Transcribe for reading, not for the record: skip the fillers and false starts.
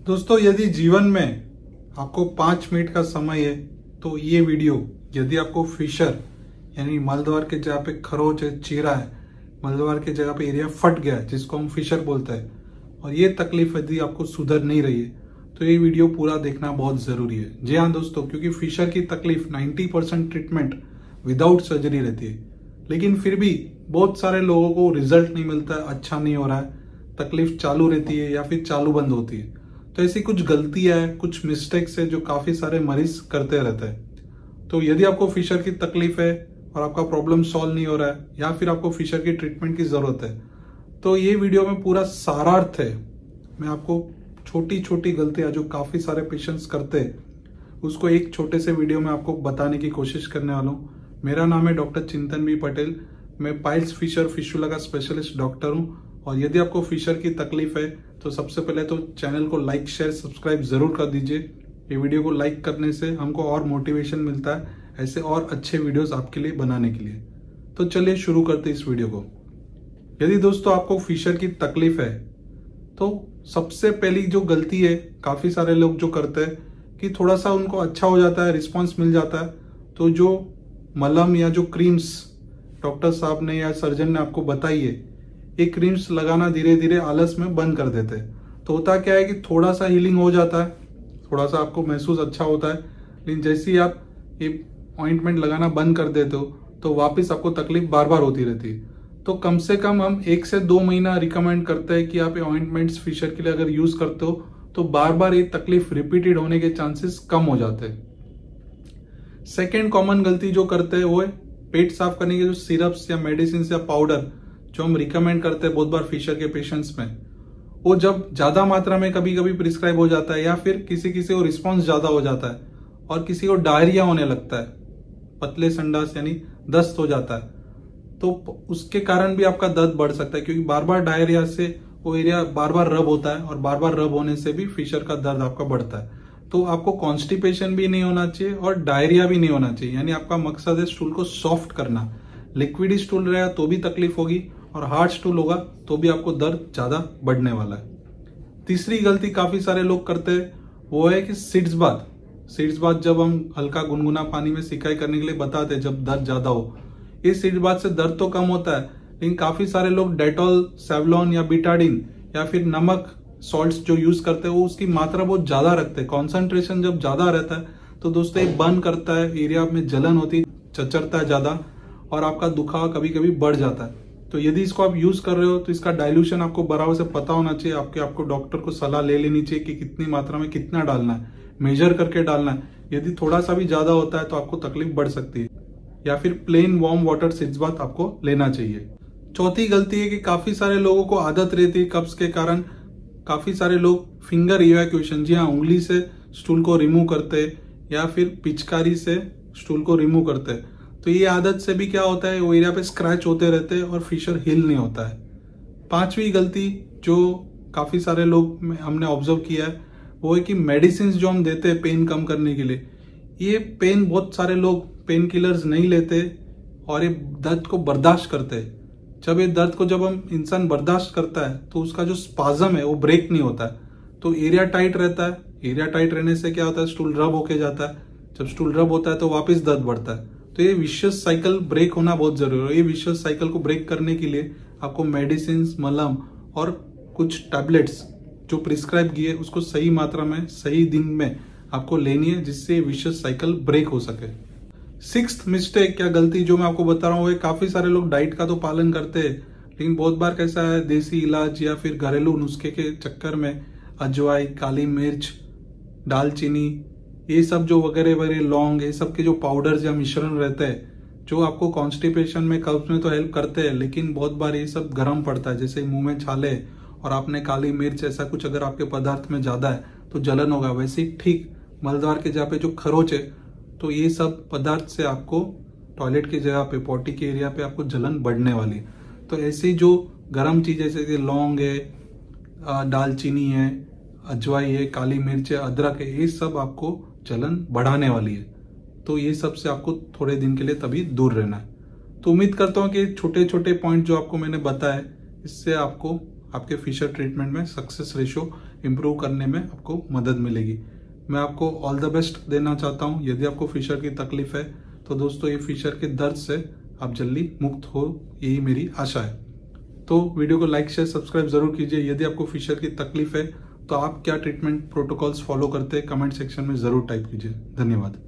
दोस्तों, यदि जीवन में आपको 5 मिनट का समय है तो ये वीडियो, यदि आपको फिशर यानी मलद्वार के जगह पे खरोच है, चीरा है, मलद्वार के जगह पे एरिया फट गया है जिसको हम फिशर बोलते हैं, और ये तकलीफ यदि आपको सुधर नहीं रही है तो ये वीडियो पूरा देखना बहुत जरूरी है। जी हाँ दोस्तों, क्योंकि फिशर की तकलीफ 90% ट्रीटमेंट विदाउट सर्जरी रहती है, लेकिन फिर भी बहुत सारे लोगों को रिजल्ट नहीं मिलता है, अच्छा नहीं हो रहा है, तकलीफ चालू रहती है या फिर चालू बंद होती है। तो ऐसी कुछ गलतियां है, कुछ मिस्टेक्स है जो काफी सारे मरीज करते रहते हैं। तो यदि आपको फिशर की तकलीफ है और आपका प्रॉब्लम सॉल्व नहीं हो रहा है या फिर आपको फिशर की ट्रीटमेंट की जरूरत है, तो ये वीडियो में पूरा सारार्थ है। मैं आपको छोटी छोटी गलतियां जो काफी सारे पेशेंट्स करते हैं उसको एक छोटे से वीडियो में आपको बताने की कोशिश करने वाला हूँ। मेरा नाम है डॉक्टर चिंतन बी पटेल। मैं पाइल्स फिशर फिशुला का स्पेशलिस्ट डॉक्टर हूँ। और यदि आपको फिशर की तकलीफ है तो सबसे पहले तो चैनल को लाइक शेयर सब्सक्राइब जरूर कर दीजिए। ये वीडियो को लाइक करने से हमको और मोटिवेशन मिलता है ऐसे और अच्छे वीडियोस आपके लिए बनाने के लिए। तो चलिए शुरू करते इस वीडियो को। यदि दोस्तों आपको फिशर की तकलीफ है तो सबसे पहली जो गलती है काफी सारे लोग जो करते हैं कि थोड़ा सा उनको अच्छा हो जाता है, रिस्पॉन्स मिल जाता है, तो जो मलहम या जो क्रीम्स डॉक्टर साहब ने या सर्जन ने आपको बताई है, ये क्रीम्स लगाना धीरे धीरे आलस में बंद कर देते हैं। तो होता क्या है कि थोड़ा सा हीलिंग हो जाता है, थोड़ा सा आपको महसूस अच्छा होता है, लेकिन जैसे ही आप ये ऑइंटमेंट लगाना बंद कर देते हो तो वापस आपको तकलीफ बार बार होती रहती है। तो कम से कम हम 1 से 2 महीना रिकमेंड करते हैं कि आप ये ऑइंटमेंट्स फिशर के लिए अगर यूज करते हो तो बार बार ये तकलीफ रिपीटेड होने के चांसेस कम हो जाते हैं। सेकेंड कॉमन गलती जो करते हैं वो है पेट साफ करने के जो सिरप्स या मेडिसिन या पाउडर जो हम रिकमेंड करते हैं बहुत बार फिशर के पेशेंट्स में, वो जब ज्यादा मात्रा में कभी कभी प्रिस्क्राइब हो जाता है या फिर किसी किसी को रिस्पॉन्स ज्यादा हो जाता है और किसी को डायरिया होने लगता है, पतले संडास यानी दस्त हो जाता है, तो उसके कारण भी आपका दर्द बढ़ सकता है, क्योंकि बार बार डायरिया से वो एरिया बार बार रब होता है और बार बार रब होने से भी फिशर का दर्द आपका बढ़ता है। तो आपको कॉन्स्टिपेशन भी नहीं होना चाहिए और डायरिया भी नहीं होना चाहिए, यानी आपका मकसद है स्टूल को सॉफ्ट करना। लिक्विड स्टूल रहेगा तो भी तकलीफ होगी और हार्ड स्टूल होगा तो भी आपको दर्द ज्यादा बढ़ने वाला है। तीसरी गलती काफी सारे लोग करते हैं वो है कि सीड्स बाथ जब हम हल्का गुनगुना पानी में सिकाई करने के लिए बताते हैं जब दर्द ज्यादा हो, ये सीड्स बाथ से दर्द तो कम होता है, लेकिन काफी सारे लोग डेटॉल, सेवलॉन या बीटाडिन या फिर नमक सॉल्ट्स जो यूज करते हैं वो उसकी मात्रा बहुत ज्यादा रखते हैं। कॉन्सेंट्रेशन जब ज्यादा रहता है तो दोस्तों ये बर्न करता है, एरिया में जलन होती है, चचरता है ज्यादा और आपका दुखावा कभी कभी बढ़ जाता है। तो यदि इसको आप यूज कर रहे हो तो इसका डाइल्यूशन आपको बराबर से पता होना चाहिए। आपको डॉक्टर को सलाह ले लेनी चाहिए कि कितनी मात्रा में कितना डालना है, मेजर करके डालना है। यदि थोड़ा सा भी ज्यादा होता है तो आपको तकलीफ बढ़ सकती है, या फिर plain warm water seeds bath आपको लेना चाहिए। चौथी गलती है कि काफी सारे लोगों को आदत रहती है कब्ज के कारण, काफी सारे लोग फिंगर इवैक्यूएशन, जी हाँ, उंगली से स्टूल को रिमूव करते या फिर पिचकारी से स्टूल को रिमूव करते। तो ये आदत से भी क्या होता है, वो एरिया पे स्क्रैच होते रहते हैं और फिशर हील नहीं होता है। पांचवी गलती जो काफी सारे लोग हमने ऑब्जर्व किया है वो है कि मेडिसिन जो हम देते हैं पेन कम करने के लिए, ये पेन बहुत सारे लोग पेन किलर्स नहीं लेते और ये दर्द को बर्दाश्त करते हैं। जब ये दर्द को जब हम इंसान बर्दाश्त करता है तो उसका जो स्पाज्म है वो ब्रेक नहीं होता है, तो एरिया टाइट रहता है। एरिया टाइट रहने से क्या होता है, स्टूल रब होके जाता है। जब स्टूल रब होता है तो वापस दर्द बढ़ता है। तो ये विशियस साइकिल ब्रेक होना बहुत जरूरी है। ये विशियस साइकिल को ब्रेक करने के लिए आपको मेडिसिन, मलहम और कुछ टैबलेट्स जो प्रिस्क्राइब किए उसको सही मात्रा में सही दिन में आपको लेनी है, जिससे विशियस साइकिल ब्रेक हो सके। 6th मिस्टेक क्या गलती जो मैं आपको बता रहा हूँ, काफी सारे लोग डाइट का तो पालन करते हैं, लेकिन बहुत बार कैसा है, देसी इलाज या फिर घरेलू नुस्खे के चक्कर में अजवाई, काली मिर्च, दालचीनी, ये सब जो वगैरह वगैरह, लौंग, ये सब के जो पाउडर्स या मिश्रण रहते हैं जो आपको कॉन्स्टिपेशन में, कब्ज में तो हेल्प करते हैं, लेकिन बहुत बार ये सब गर्म पड़ता है। जैसे मुंह में छाले और आपने काली मिर्च ऐसा कुछ अगर आपके पदार्थ में ज्यादा है तो जलन होगा। वैसे ही ठीक मलद्वार के जगह पे जो खरोच है तो ये सब पदार्थ से आपको टॉयलेट की जगह पे, पोटी के एरिया पे आपको जलन बढ़ने वाली है। तो ऐसी जो गर्म चीज जैसे कि लौंग है, दालचीनी है, अजवाई है, काली मिर्च है, अदरक है, ये सब आपको जलन बढ़ाने वाली है। तो ये सब से आपको थोड़े दिन के लिए तभी दूर रहना है। तो उम्मीद करता हूँ कि छोटे छोटे पॉइंट जो आपको मैंने बताया इससे आपको आपके फिशर ट्रीटमेंट में सक्सेस रेशियो इम्प्रूव करने में आपको मदद मिलेगी। मैं आपको ऑल द बेस्ट देना चाहता हूँ। यदि आपको फिशर की तकलीफ है तो दोस्तों ये फिशर के दर्द से आप जल्दी मुक्त हो, यही मेरी आशा है। तो वीडियो को लाइक शेयर सब्सक्राइब जरूर कीजिए। यदि आपको फिशर की तकलीफ है तो आप क्या ट्रीटमेंट प्रोटोकॉल्स फॉलो करते हैं कमेंट सेक्शन में जरूर टाइप कीजिए। धन्यवाद।